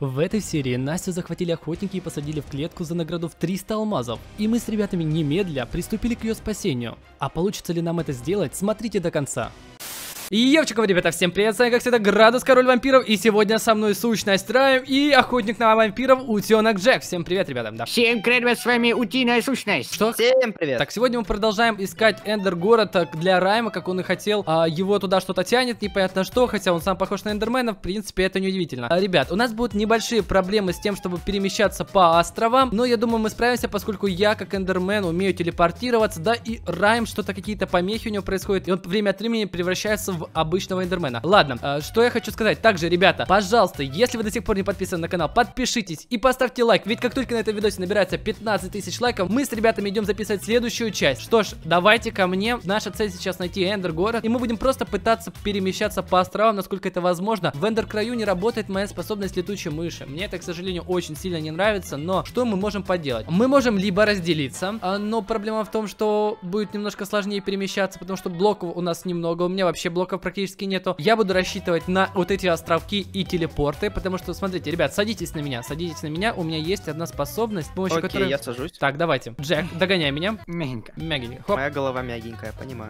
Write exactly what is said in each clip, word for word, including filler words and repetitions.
В этой серии Настю захватили охотники и посадили в клетку за награду в триста алмазов. И мы с ребятами немедля приступили к ее спасению. А получится ли нам это сделать, смотрите до конца. Йовчиков, ребята, всем привет, с вами как всегда Градус, король вампиров, и сегодня со мной сущность Райм и охотник на вампиров Утенок Джек. Всем привет, ребята, да. Всем привет, с вами Утиная сущность. Что? Всем привет. Так, сегодня мы продолжаем искать Эндер город для Райма, как он и хотел. а, Его туда что-то тянет, непонятно что, хотя он сам похож на Эндермена, в принципе, это неудивительно. а, Ребят, у нас будут небольшие проблемы с тем, чтобы перемещаться по островам, но я думаю, мы справимся, поскольку я, как Эндермен, умею телепортироваться, да, и Райм, что-то какие-то помехи у него происходят, и он время от времени превращается в обычного эндермена. Ладно, э, что я хочу сказать. Также, ребята, пожалуйста, если вы до сих пор не подписаны на канал, подпишитесь и поставьте лайк. Ведь как только на этом видосе набирается пятнадцать тысяч лайков, мы с ребятами идем записывать следующую часть. Что ж, давайте ко мне. Наша цель сейчас найти Эндер город, и мы будем просто пытаться перемещаться по островам, насколько это возможно. В Эндер краю не работает моя способность летучей мыши. Мне это, к сожалению, очень сильно не нравится, но что мы можем поделать? Мы можем либо разделиться, но проблема в том, что будет немножко сложнее перемещаться, потому что блоков у нас немного. У меня вообще блоков практически нету. Я буду рассчитывать на вот эти островки и телепорты, потому что, смотрите, ребят, садитесь на меня, садитесь на меня, у меня есть одна способность, с помощью Окей, которой... я сажусь. Так, давайте. Джек, догоняй меня. Мягенько. Мягенько. Хоп. Моя голова мягенькая, понимаю.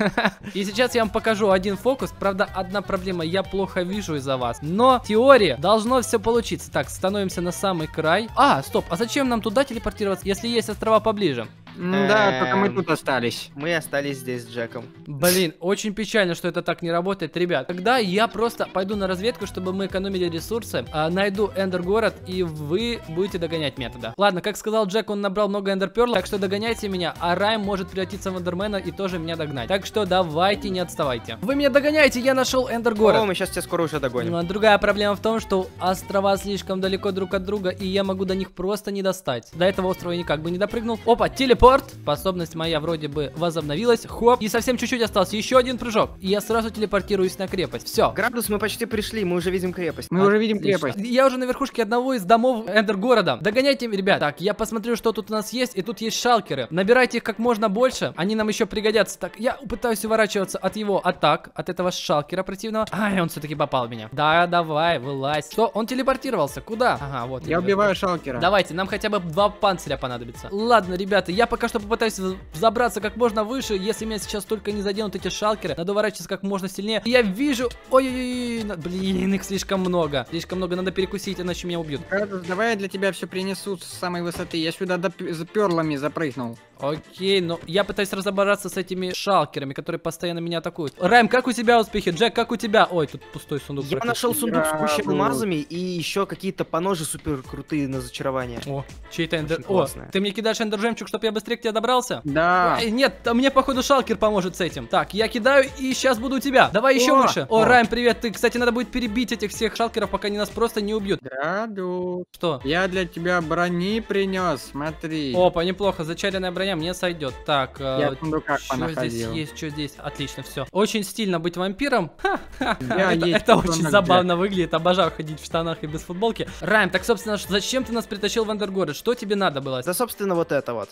И сейчас я вам покажу один фокус. Правда, одна проблема, я плохо вижу из-за вас. Но в теории должно все получиться. Так, становимся на самый край. А, стоп, а зачем нам туда телепортироваться, если есть острова поближе? Да, только мы Эм. тут остались. Мы остались здесь с Джеком. Блин, очень печально, что это так не работает, ребят. Тогда я просто пойду на разведку, чтобы мы экономили ресурсы, а, найду Эндер город, и вы будете догонять меня туда. Ладно, как сказал Джек, он набрал много Эндер перлов, так что догоняйте меня, а Райм может превратиться в Эндермена и тоже меня догнать. Так что давайте, не отставайте. Вы меня догоняете, я нашел Эндер город. О, мы сейчас тебя скоро уже догоним. Но другая проблема в том, что острова слишком далеко друг от друга, и я могу до них просто не достать. До этого острова я никак бы не допрыгнул. Опа, телепорт. Способность моя вроде бы возобновилась. Хоп. И совсем чуть-чуть остался. Еще один прыжок. И я сразу телепортируюсь на крепость. Все. Градус, мы почти пришли, мы уже видим крепость. Мы уже видим Отлично. крепость. Я уже на верхушке одного из домов Эндер города. Догоняйте, ребят. Так, я посмотрю, что тут у нас есть. И тут есть шалкеры. Набирайте их как можно больше. Они нам еще пригодятся. Так, я пытаюсь уворачиваться от его атак. От этого шалкера противного. Ай, он все-таки попал в меня. Да, давай, вылазь. Что? Он телепортировался. Куда? Ага, вот. Я убиваю шалкера. Давайте, нам хотя бы два панциря понадобится. Ладно, ребята, я пока что попытаюсь взобраться как можно выше. Если меня сейчас только не заденут эти шалкеры, надо уворачиваться как можно сильнее. Я вижу... Ой-ой-ой, блин, их слишком много. Слишком много, надо перекусить, иначе меня убьют. Градус, давай я для тебя все принесу с самой высоты. Я сюда доп- за перлами запрыгнул. Окей, но я пытаюсь разобраться с этими шалкерами, которые постоянно меня атакуют. Райм, как у тебя успехи? Джек, как у тебя? Ой, тут пустой сундук. Я нашел сундук с кучей алмазами и еще какие-то поножи супер крутые на зачарование. О, чей-то эндер... Очень О, классно. ты мне кидаешь эндер жемчуг, чтобы я быстрее к тебе добрался? Да. Ой, нет, а мне, походу, шалкер поможет с этим. Так, я кидаю, и сейчас буду у тебя. Давай еще О, выше. О, о. Райм, привет. Ты, кстати, надо будет перебить этих всех шалкеров, пока они нас просто не убьют. Градус. Что? Я для тебя брони принес, смотри. Опа, неплохо. Зачаренная броня мне сойдет. Так, Я в сундуках что здесь понаходил. есть, что здесь? Отлично, все. Очень стильно быть вампиром. Ха-ха. Я Это, есть это Утенок очень Джек. забавно выглядит. Обожаю ходить в штанах и без футболки. Райм, так, собственно, ш- зачем ты нас притащил в Эндер город? Что тебе надо было? Да, собственно, вот это вот.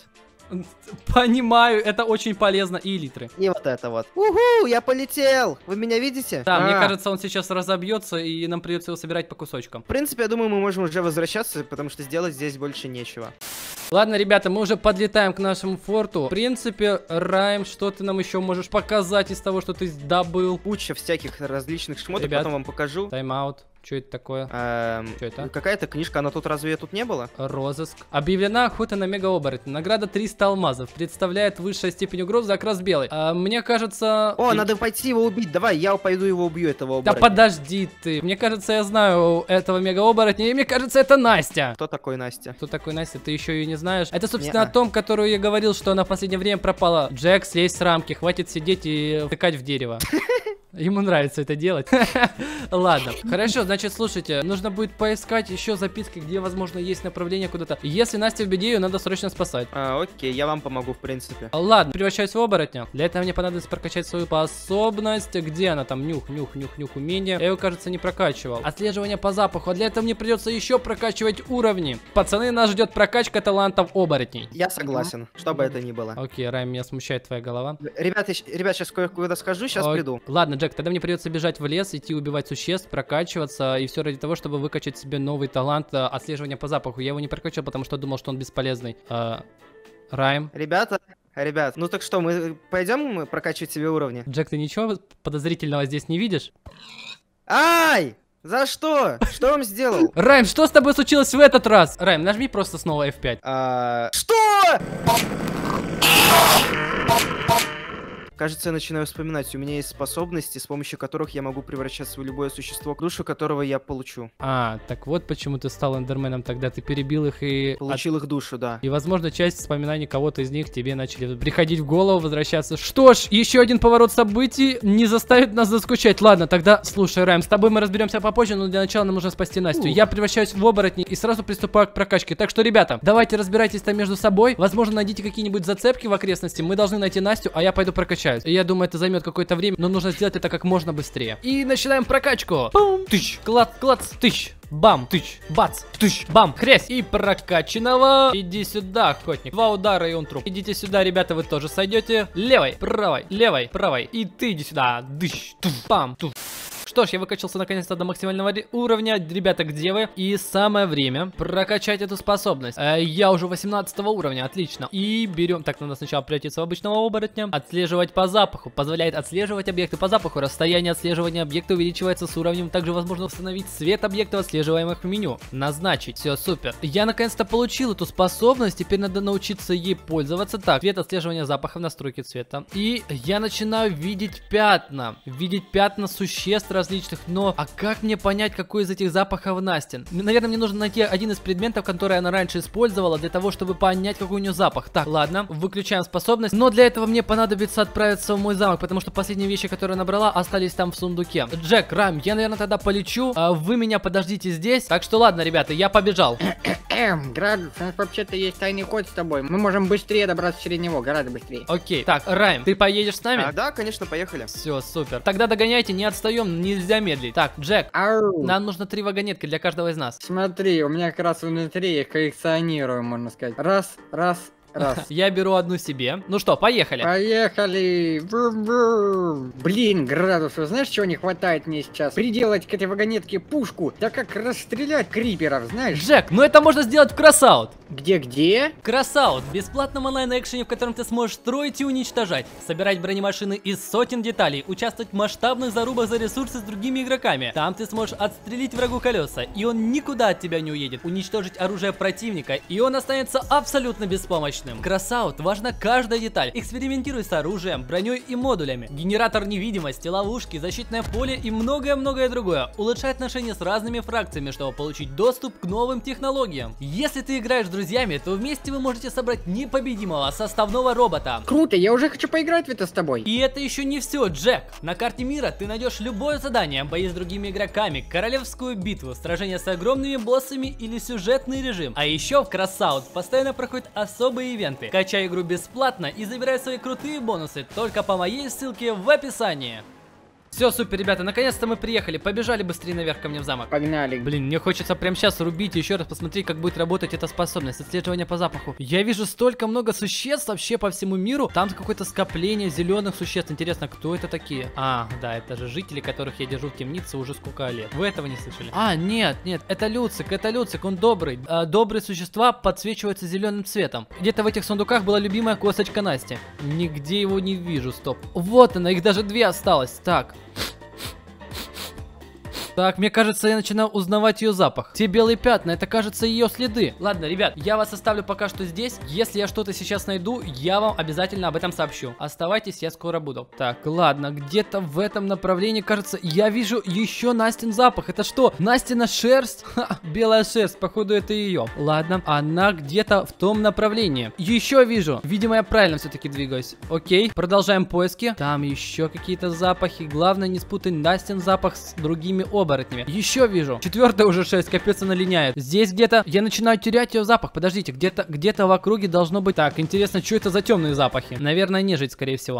Понимаю, это очень полезно. И литры. И вот это вот. Уху, я полетел! Вы меня видите? Да, мне А. кажется, он сейчас разобьется, и нам придется его собирать по кусочкам. В принципе, я думаю, мы можем уже возвращаться, потому что сделать здесь больше нечего. Ладно, ребята, мы уже подлетаем к нашему форту. В принципе, Райм, что ты нам еще можешь показать из того, что ты добыл? Куча всяких различных шмоток, Ребят. потом вам покажу. Тайм-аут. Что это такое? Эм, Что это? Какая-то книжка, она тут разве тут не было? Розыск. Объявлена охота на мегаоборотня. Награда триста алмазов. Представляет высшая степень угрозы, окрас белый. А, мне кажется... О, И- надо пойти его убить. Давай, я пойду его убью, этого Да оборотня. подожди ты. Мне кажется, я знаю этого мегаоборотня, и мне кажется, это Настя. Кто такой Настя? Кто такой Настя? Ты еще ее не знаешь? Это, собственно, Не-а. о том, которую я говорил, что она в последнее время пропала. Джек, слезь с рамки, хватит сидеть и втыкать в дерево. Ему нравится это делать. Ладно. Хорошо, значит, слушайте, нужно будет поискать еще записки, где, возможно, есть направление куда-то. Если Настя в беде, ее надо срочно спасать. А, окей, я вам помогу, в принципе. Ладно, превращаюсь в оборотня. Для этого мне понадобится прокачать свою способность. Где она там? Нюх, нюх, нюх, нюх, умение. Я ее, кажется, не прокачивал. Отслеживание по запаху. А для этого мне придется еще прокачивать уровни. Пацаны, нас ждет прокачка талантов оборотней. Я согласен, что бы это ни было. Окей, Райм, меня смущает твоя голова. Ребят, я щ- ребят, сейчас кое-куда схожу, сейчас Ок- приду. Ладно, Джек, Джек, тогда мне придется бежать в лес, идти убивать существ, прокачиваться, и все ради того, чтобы выкачать себе новый талант а, отслеживания по запаху. Я его не прокачал, потому что думал, что он бесполезный. А, Райм. Ребята, ребят, ну так что, мы пойдем прокачивать себе уровни? Джек, ты ничего подозрительного здесь не видишь? Ай! За что? Что он сделал? Райм, что с тобой случилось в этот раз? Райм, нажми просто снова эф пять. А... Что? Кажется, я начинаю вспоминать. У меня есть способности, с помощью которых я могу превращаться в любое существо, душу которого я получу. А, так вот почему ты стал эндерменом тогда. Ты перебил их и... Получил их душу, да. И, возможно, часть вспоминаний кого-то из них тебе начали приходить в голову, возвращаться. Что ж, еще один поворот событий не заставит нас заскучать. Ладно, тогда, слушай, Райм, с тобой мы разберемся попозже, но для начала нам нужно спасти Настю. Ух. Я превращаюсь в оборотни и сразу приступаю к прокачке. Так что, ребята, давайте разбирайтесь там между собой. Возможно, найдите какие-нибудь зацепки в окрестности. Мы должны найти Настю, а я пойду прокачаюсь. Я думаю, это займет какое-то время, но нужно сделать это как можно быстрее. И начинаем прокачку. Пум, тыщ, клац, клац, тыщ. Бам, тыщ, бац, тыщ, бам, хрясь. И прокачанного. Иди сюда, охотник. Два удара, и он труп. Идите сюда, ребята, вы тоже сойдете. Левой, правой, левой, правой. И ты иди сюда. Дыщ, туф, бам, туф. Что ж, я выкачался наконец-то до максимального уровня. Ребята, где вы? И самое время прокачать эту способность. Э, я уже восемнадцатого уровня, отлично. И берем, так, надо сначала превратиться в обычного оборотня. Отслеживать по запаху. Позволяет отслеживать объекты по запаху. Расстояние отслеживания объекта увеличивается с уровнем. Также возможно установить цвет объектов, отслеживаемых в меню. Назначить. Все, супер. Я наконец-то получил эту способность. Теперь надо научиться ей пользоваться. Так, цвет отслеживания запахов, настройки цвета. И я начинаю видеть пятна. Видеть пятна существ различных, но а как мне понять, какой из этих запахов Настин? Наверное, мне нужно найти один из предметов, который она раньше использовала, для того, чтобы понять, какой у нее запах. Так, ладно, выключаем способность, но для этого мне понадобится отправиться в мой замок, потому что последние вещи, которые набрала, остались там в сундуке. Джек, Райм, я, наверное, тогда полечу, а вы меня подождите здесь. Так что ладно, ребята, я побежал. Эм, Градус, у нас вообще-то есть тайный ход с тобой. Мы можем быстрее добраться через него, гораздо быстрее. Окей, так, Райм, ты поедешь с нами? А, да, конечно, поехали. Все, супер. Тогда догоняйте, не отстаем, нельзя медлить. Так, Джек, Ау. нам нужно три вагонетки для каждого из нас. Смотри, у меня как раз внутри их коллекционирую, можно сказать. Раз, раз, раз. Я беру одну себе. Ну что, поехали. Поехали! Врум-врум. Блин, Градус, вы знаешь, чего не хватает мне сейчас? Приделать к этой вагонетке пушку, да как расстрелять криперов, знаешь? Джек, ну это можно сделать в Кросаут. Где-где? Кросаут – бесплатном онлайн-экшене, в котором ты сможешь строить и уничтожать, собирать бронемашины из сотен деталей, участвовать в масштабных зарубах за ресурсы с другими игроками. Там ты сможешь отстрелить врагу колеса, и он никуда от тебя не уедет, уничтожить оружие противника, и он останется абсолютно беспомощным. Кросаут важна каждая деталь. Экспериментируй с оружием, броней и модулями. Генератор невидимости, ловушки, защитное поле и многое-многое другое. Улучшай отношения с разными фракциями, чтобы получить доступ к новым технологиям. Если ты играешь с друзьями, то вместе вы можете собрать непобедимого составного робота. Круто, я уже хочу поиграть в это с тобой. И это еще не все, Джек. На карте мира ты найдешь любое задание, бои с другими игроками, королевскую битву, сражения с огромными боссами или сюжетный режим. А еще в Кросаут постоянно проходят особые ивенты. Качай игру бесплатно и забирай свои крутые бонусы только по моей ссылке в описании. Все, супер, ребята, наконец-то мы приехали. Побежали быстрее наверх ко мне в замок. Погнали. Блин, мне хочется прямо сейчас рубить и еще раз посмотреть, как будет работать эта способность. Отслеживание по запаху. Я вижу столько много существ вообще по всему миру. Там какое-то скопление зеленых существ. Интересно, кто это такие? А, да, это же жители, которых я держу в темнице уже сколько лет. Вы этого не слышали? А, нет, нет, это Люцик, это Люцик, он добрый. А, добрые существа подсвечиваются зеленым цветом. Где-то в этих сундуках была любимая косточка Насти. Нигде его не вижу, стоп. Вот она, их даже две осталось. Так. Так, мне кажется, я начинаю узнавать ее запах. Те белые пятна, это, кажется, ее следы. Ладно, ребят, я вас оставлю пока что здесь. Если я что-то сейчас найду, я вам обязательно об этом сообщу. Оставайтесь, я скоро буду. Так, ладно, где-то в этом направлении, кажется, я вижу еще Настин запах. Это что, Настина шерсть? Ха, белая шерсть, походу, это ее. Ладно, она где-то в том направлении. Еще вижу. Видимо, я правильно все-таки двигаюсь. Окей, продолжаем поиски. Там еще какие-то запахи. Главное, не спутай Настин запах с другими образами. оборотнями. Еще вижу. Четвертая уже шесть, капец, она линяет. Здесь где-то я начинаю терять ее запах. Подождите, где-то где-то в округе должно быть. Так, интересно, что это за темные запахи? Наверное, нежить, скорее всего.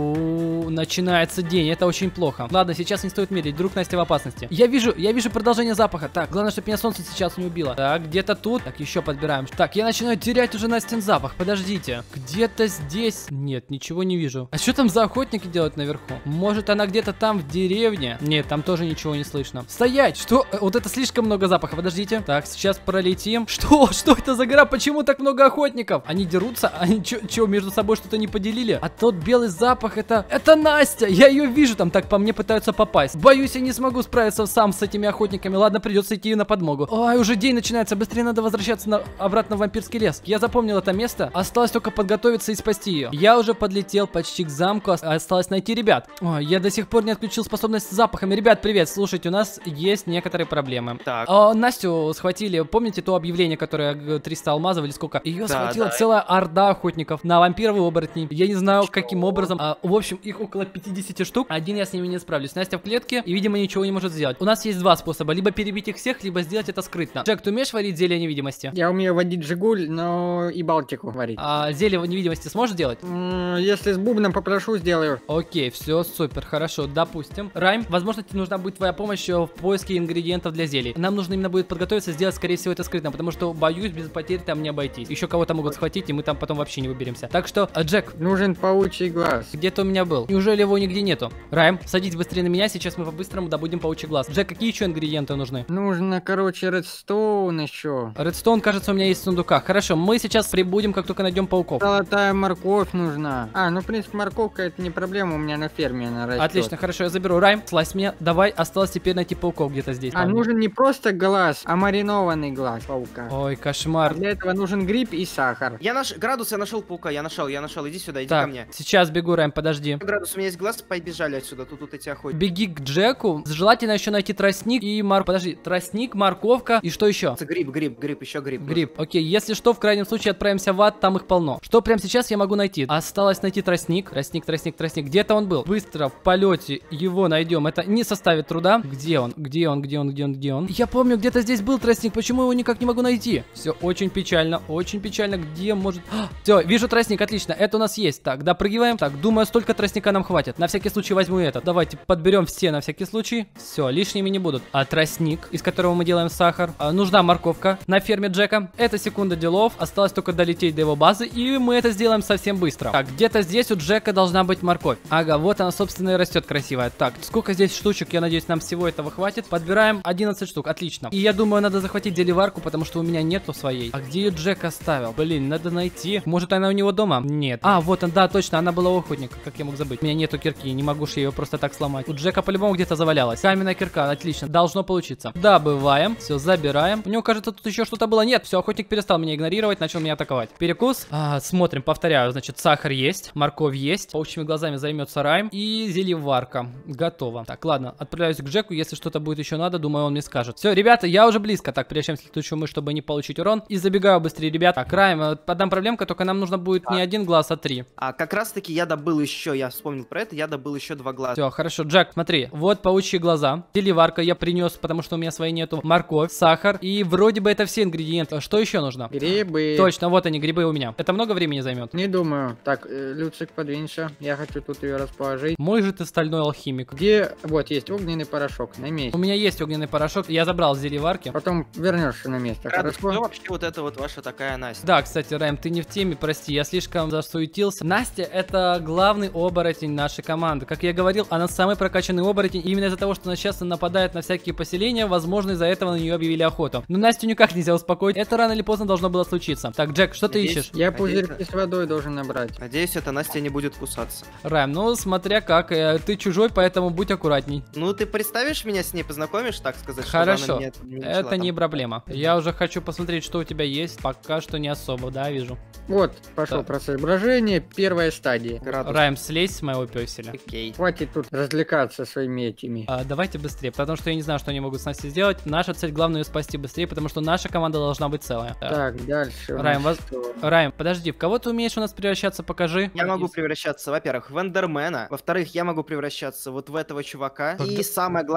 О, начинается день, это очень плохо. Ладно, сейчас не стоит медлить, вдруг Настя в опасности. Я вижу, я вижу продолжение запаха. Так, главное, чтобы меня солнце сейчас не убило. Так, где-то тут. Так, еще подбираем. Так, я начинаю терять уже Настин запах. Подождите. Где-то здесь. Нет, ничего не вижу. А что там за охотники делают наверху? Может, она где-то там в деревне? Нет, там тоже ничего не слышно. Стоять! Что? Вот это слишком много запаха. Подождите. Так, сейчас пролетим. Что? Что это за гора? Почему так много охотников? Они дерутся? Они что, между собой что-то не поделили? А тот белый запах, это... Это Настя! Я ее вижу там. Так, по мне пытаются попасть. Боюсь, я не смогу справиться сам с этими охотниками. Ладно, придется идти на подмогу. Ой, уже день начинается. Быстрее надо возвращаться на... обратно в вампирский лес. Я запомнил это место. Осталось только подготовиться и спасти ее. Я уже подлетел почти к замку. Осталось найти ребят. Ой, я до сих пор не отключил способность с запахами. Ребят, привет. Слушайте, у нас есть некоторые проблемы. Так. О, Настю схватили. Помните то объявление, которое триста алмазов или сколько? Ее Да, схватила да. целая орда охотников на вампиров и оборотней. Я не знаю, каким образом. А, в общем, их около пятидесяти штук. Один я с ними не справлюсь. Настя в клетке и, видимо, ничего не может сделать. У нас есть два способа. Либо перебить их всех, либо сделать это скрытно. Джек, ты умеешь варить зелье невидимости? Я умею водить Жигуль, но и Балтику варить. А зелье невидимости сможешь делать? М, Если с бубном попрошу, сделаю. Окей, все, супер, хорошо, допустим. Райм, возможно, тебе нужна будет твоя помощь в поиске ингредиентов для зелий. Нам нужно именно будет подготовиться, сделать, скорее всего, это скрытно, потому что, боюсь, без потерь там не обойтись. Еще кого-то могут схватить, и мы там потом вообще не выберемся. Так что, а, Джек, Нужен паучий глаз. где-то у меня был. Неужели его нигде нету? Райм, садись быстрее на меня, сейчас мы по-быстрому добудем паучий глаз. Джек, какие еще ингредиенты нужны? Нужно, короче, редстоун еще. Редстоун, кажется, у меня есть в сундуках. Хорошо, мы сейчас прибудем, как только найдем пауков. Золотая морковь нужна. А, ну, в принципе, морковка это не проблема, у меня на ферме она растет. Отлично, хорошо, я заберу. Райм, слазь меня. Давай, осталось теперь найти пауков где-то здесь. А, нужен не просто глаз, а маринованный глаз паука. Ой, кошмар. Для этого нужен гриб и сахар. Я наш градус, я нашел паука, я нашел, я нашел. Иди сюда, иди Так, ко мне. сейчас бегу, Райм, подожди. Градус, у меня есть глаз, побежали отсюда. Тут, тут эти охотники. Беги к Джеку. Желательно еще найти тростник и мор... Подожди, тростник, морковка и что еще? Гриб, гриб, гриб, еще гриб. Гриб. Окей, если что, в крайнем случае отправимся в ад, там их полно. Что прямо сейчас я могу найти? Осталось найти тростник. Тростник, тростник, тростник. Где-то он был. Быстро в полете его найдем. Это не составит труда. Где он? Где он? Где он? Где он? Где он? Я помню, где-то здесь был тростник. Почему его никак не могу найти? Все очень печально. Очень печально. Где может... Все, вижу тростник. Отлично. Это у нас есть. Так, допрыгиваем. Так, думаю, столько тростника нам хватит. На всякий случай возьму этот. Давайте подберем все на всякий случай. Все, лишними не будут. А тростник, из которого мы делаем сахар. А, нужна морковка на ферме Джека. Это секунда делов. Осталось только долететь до его базы. И мы это сделаем совсем быстро. Так, где-то здесь у Джека должна быть морковь. Ага, вот она, собственно, и растет красивая. Так, сколько здесь штучек? Я надеюсь, нам всего этого хватит. Подбираем одиннадцать штук. Отлично. И я думаю, надо захватить зельеварку, потому что у меня нету своей. А где ее Джек оставил? Блин, надо найти. Может, она у него дома? Нет. А, вот он, да, точно, она была у охотника. Как я мог забыть? У меня нету кирки, не могу же ее просто так сломать. У Джека по-любому где-то завалялась. Каменная кирка, отлично. Должно получиться. Добываем. Все, забираем. У него, кажется, тут еще что-то было. Нет, все, охотник перестал меня игнорировать, начал меня атаковать. Перекус. А, смотрим, повторяю. Значит, сахар есть, морковь есть. Паучьими глазами займется Райм. И зельеварка. Готово. Так, ладно, отправляюсь к Джеку. Если что-то будет еще надо, думаю, он мне скажет. Все, ребята, я уже близко. Так, переключаем следующую мышь, чтобы не получить урон. И забегаю быстрее, ребят. Так, Райм, подам проблемка, только нам нужно будет Так. не один глаз, а три. А как раз таки я добыл еще, я вспомнил про это, я добыл еще два глаза. Все, хорошо, Джек, смотри, вот паучьи глаза, зельеварка я принес, потому что у меня своей нету, морковь, сахар, и вроде бы это все ингредиенты. Что еще нужно? Грибы. Точно, вот они, грибы у меня. Это много времени займет? Не думаю. Так, э, Люцик, подвинься. Я хочу тут ее расположить. Мой же ты стальной алхимик. Где... Вот, есть огненный порошок на месте. У меня есть огненный порошок, я забрал с зельеварки. Потом вернешься на место, Градус, хорошо? что вообще вот это вот ваша такая Настя? Да, кстати, Райм, ты не в теме, прости, я слишком засуетился. Настя — это главный оборотень нашей команды. Как я говорил, она самый прокачанный оборотень, и именно из-за того, что она часто нападает на всякие поселения, возможно, из-за этого на нее объявили охоту. Но Настю никак нельзя успокоить, это рано или поздно должно было случиться. Так, Джек, что ты Надеюсь, ищешь? Я Надеюсь, пузырьки с водой должен набрать. Надеюсь, эта Настя не будет кусаться. Райм, ну смотря как, э, ты чужой, поэтому будь аккуратней. Ну, ты представишь меня с ней, познакомишь, так сказать, чтобы Хорошо, она меня не начала это там- не проблема. Я уже хочу посмотреть, что у тебя есть, пока что не особо, да, вижу. Вот, пошел Да. процесс брожения, первая стадия. Градус. Райм, слезь с моего пёселя. Окей. Хватит тут развлекаться своими этими. А, давайте быстрее, потому что я не знаю, что они могут с Настей сделать. Наша цель, главное, ее спасти быстрее, потому что наша команда должна быть целая. Так. Так, дальше. у Райм, нас воз- что? Райм, подожди, в кого ты умеешь у нас превращаться, покажи. Я могу Из- превращаться, во-первых, в Эндермена, во-вторых, я могу превращаться вот в этого чувака, Когда- и самое главное,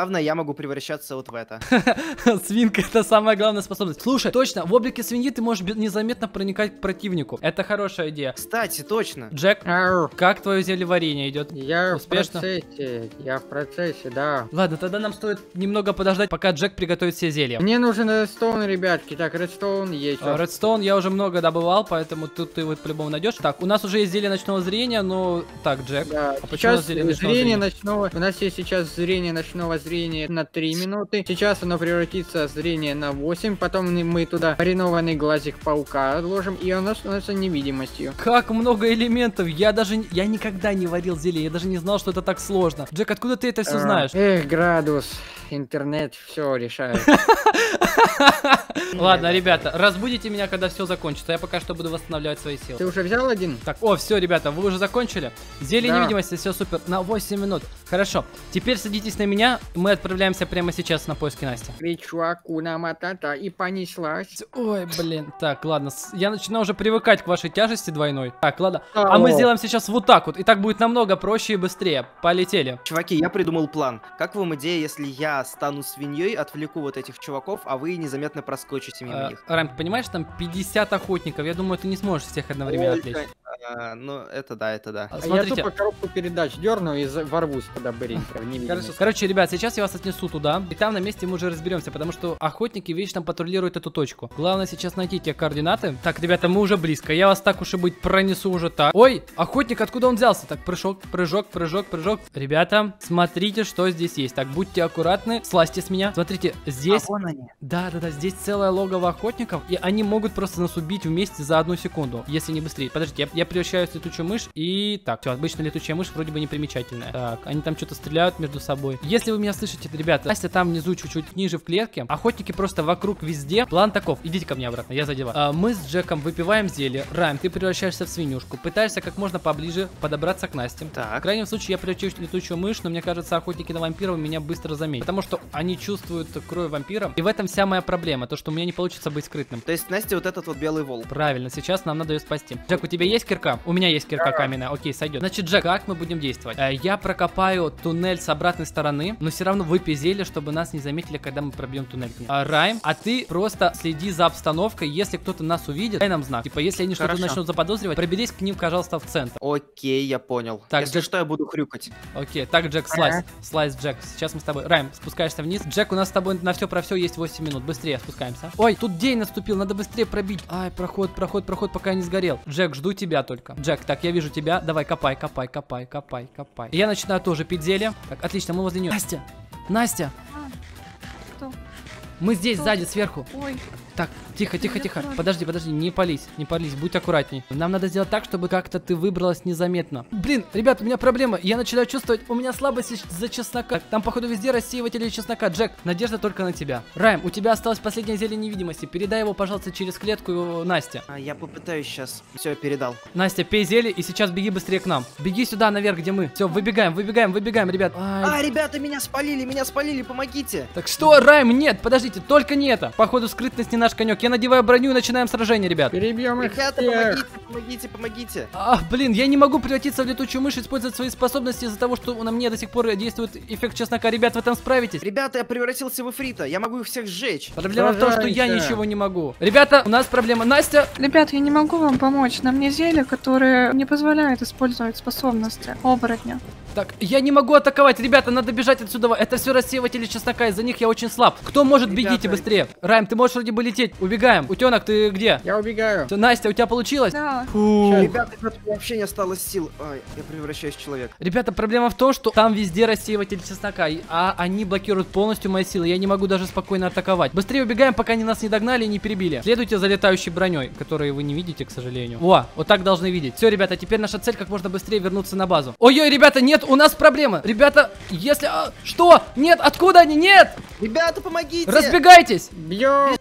главное, я могу превращаться вот в это. Свинка — это самая главная способность. Слушай, точно, в облике свиньи ты можешь незаметно проникать к противнику. Это хорошая идея. Кстати, точно. Джек, Ау. как твое зелье варенье идет? Я Успешно? в процессе, я в процессе, да. Ладно, тогда нам стоит немного подождать, пока Джек приготовит все зелья. Мне нужен редстоун, ребятки. Так, редстоун есть. А, Редстоун я уже много добывал, поэтому тут ты его по-любому найдешь. Так, у нас уже есть зелье ночного зрения, но... Так, Джек, Да, а почему у сейчас нас зелье ночного зрение зрения? ночного. У нас есть сейчас зрение ночного зрения на три минуты. Сейчас оно превратится в зрение на восемь. Потом мы туда маринованный глазик паука отложим, и оно становится невидимостью. Как много элементов! Я даже... не- Я никогда не варил зелье, я даже не знал, что это так сложно. Джек, откуда ты это все А, знаешь? Эх, градус, интернет все решает. Ладно, ребята, разбудите меня, когда все закончится. Я пока что буду восстанавливать свои силы. Ты уже взял один? Так, о, все, ребята, вы уже закончили? Зелье Да. невидимости, все супер. На восемь минут. Хорошо. Теперь садитесь на меня. Мы отправляемся прямо сейчас на поиски Насти. Кричу Акуна Матата и понеслась. Ой, блин. Так, ладно. с- Я начинаю уже привыкать к вашей тяжести двойной. Так, ладно. А мы Ау. сделаем сейчас вот так вот. И так будет намного проще и быстрее. Полетели. Чуваки, я придумал план. Как вам идея, если я стану свиньей, отвлеку вот этих чуваков, а вы незаметно проскочите мимо Э, них? Райм, ты понимаешь, там пятьдесят охотников. Я думаю, ты не сможешь всех одновременно Ой, отвлечь. а, ну, это да, это да. А, А Смотрите. я тупо коробку передач дерну и за- ворвусь туда быренько в невидимость. Хорошо. Короче, ребят, сейчас я вас отнесу туда, и там на месте мы уже разберемся, потому что охотники вечно патрулируют эту точку. Главное сейчас найти те координаты. Так, ребята, мы уже близко. Я вас так уж и быть пронесу уже так. Ой, охотник, откуда он взялся? Так, прыжок, прыжок, прыжок, прыжок. Ребята, смотрите, что здесь есть. Так, будьте аккуратны, слазьте с меня. Смотрите, здесь... вон они. Да, да, да, здесь целое логово охотников, и они могут просто нас убить вместе за одну секунду, если не быстрее. Подождите, я, я превращаюсь в летучую мышь, и так, все, обычно летучая мышь вроде бы непримечательная. Так, они там что-то стреляют между собой. Если вы меня слышите, ребята, Настя там внизу чуть-чуть ниже в клетке, охотники просто вокруг везде. План таков, идите ко мне обратно, я задеваю. А, мы с Джеком выпиваем зелье. Райм, ты превращаешься в свинюшку, пытаешься как можно поближе подобраться к Насте. В Так. крайнем случае я превращаюсь в летучую мышь, но мне кажется, охотники на вампиров меня быстро заметят, потому что они чувствуют кровь вампира, и в этом вся моя проблема, то что у меня не получится быть скрытным. То есть Настя вот этот вот белый волк. Правильно, сейчас нам надо ее спасти. Джек, у тебя есть кирка? У меня есть кирка каменная, окей, сойдет. Значит, Джек, как мы будем действовать? Э, я прокопаю туннель с обратной стороны, но все равно выпей зелье, чтобы нас не заметили, когда мы пробьем туннель. А, Райм, а ты просто следи за обстановкой, если кто-то нас увидит, дай нам знак. Типа, если они что-то Хорошо. начнут заподозривать, проберись к ним, пожалуйста, в центр. Окей, я понял. Так, Если Джек- что, я буду хрюкать. Окей, так, Джек, слайс. Слайс, Джек. Сейчас мы с тобой. Райм, спускаешься вниз. Джек, у нас с тобой на все про все есть восемь минут. Быстрее спускаемся. Ой, тут день наступил, надо быстрее пробить. Ай, проход, проход, проход, пока я не сгорел. Джек, жду тебя только. Джек, так, я вижу тебя. Давай, копай, копай, копай, копай, копай. Я начинаю тоже пить зелье. Так, отлично, мы возле нее. Настя! Настя! Что? Мы здесь, Что? сзади, сверху. Ой, Так, тихо, тихо, Я тихо. против. Подожди, подожди, не пались, не пались, будь аккуратней. Нам надо сделать так, чтобы как-то ты выбралась незаметно. Блин, ребят, у меня проблема. Я начинаю чувствовать, у меня слабость за чеснока. Там, походу, везде рассеиватели чеснока. Джек, надежда только на тебя. Райм, у тебя осталось последнее зелье невидимости. Передай его, пожалуйста, через клетку Насте. А, я попытаюсь сейчас. Все, передал. Настя, пей зелье и сейчас беги быстрее к нам. Беги сюда, наверх, где мы. Все, выбегаем, выбегаем, выбегаем, ребят. Ай, А, ребята, меня спалили, меня спалили, помогите! так что, Райм, нет, подождите, только не это. Походу, скрытность не наш конек. Я надеваю броню и начинаем сражение, ребят. Перебьем их Ребята, всех. помогите, помогите, помогите! Ах, блин, я не могу превратиться в летучую мышь и использовать свои способности из-за того, что на мне до сих пор действует эффект чеснока. Ребят, в этом справитесь? Ребята, я превратился в эфрита, я могу их всех сжечь. Проблема в том, что я Сражайся. ничего не могу. Ребята, у нас проблема. Настя! ребят, я не могу вам помочь. На мне зелье, которое не позволяет использовать способности оборотня. Так, я не могу атаковать. Ребята, надо бежать отсюда. Это все рассеиватели чеснока, из-за них я очень слаб. Кто может, Ребята, бегите быстрее. Райм, ты можешь вроде бы лететь. Убегаем. Утенок, ты где? Я убегаю. Всё, Настя, у тебя получилось? Да. Фу. Ребята, ребята, вообще не осталось сил. Ай, я превращаюсь в человека. Ребята, проблема в том, что там везде рассеиватель чеснока, и- а они блокируют полностью мои силы. Я не могу даже спокойно атаковать. Быстрее убегаем, пока они нас не догнали и не перебили. Следуйте за летающей броней, которую вы не видите, к сожалению. О, вот так должны видеть. Все, ребята, теперь наша цель как можно быстрее вернуться на базу. Ой-ой, ребята, нет, у нас проблема. Ребята, если... а, что? Нет, откуда они? Нет! Ребята, помогите! Разбегайтесь! Бьем.